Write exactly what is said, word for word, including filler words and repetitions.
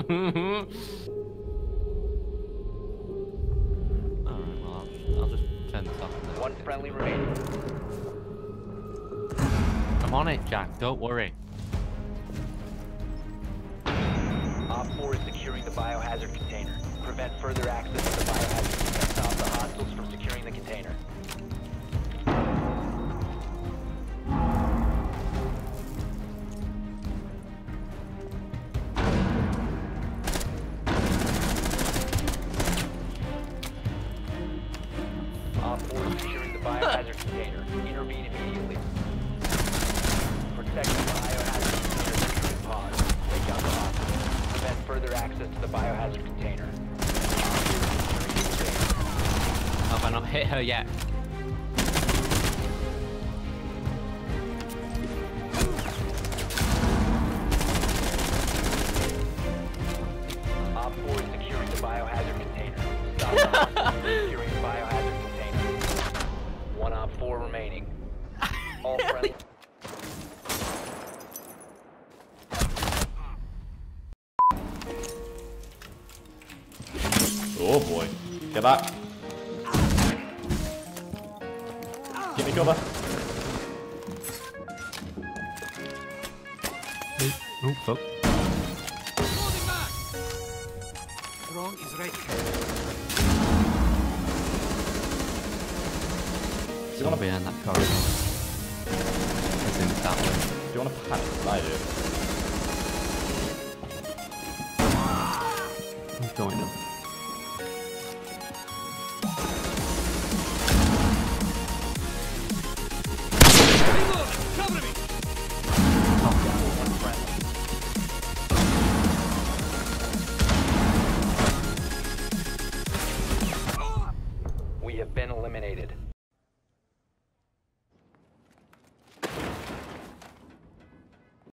well, I'll, I'll just turn this off. One friendly remaining. I'm on it, Jack. Don't worry. Op four is securing the biohazard container. Prevent further access to the biohazard container. Stop the hostiles from securing the container. Op four is securing the biohazard container. Intervene immediately. Protect the biohazard container. Securing pod. Take out the hostiles. Prevent further access to the biohazard container. Have I not hit her yet? Op four is securing the biohazard container. Stop the hostiles from securing the biohazard container. One Op four remaining. All friendly. Oh boy. Get back. Give me cover. Oh, fuck. Drone is ready. It's all behind that corridor. It's in that way. Do you want to panic? I do. I'm going up. Cover me! One friendly. We have been eliminated.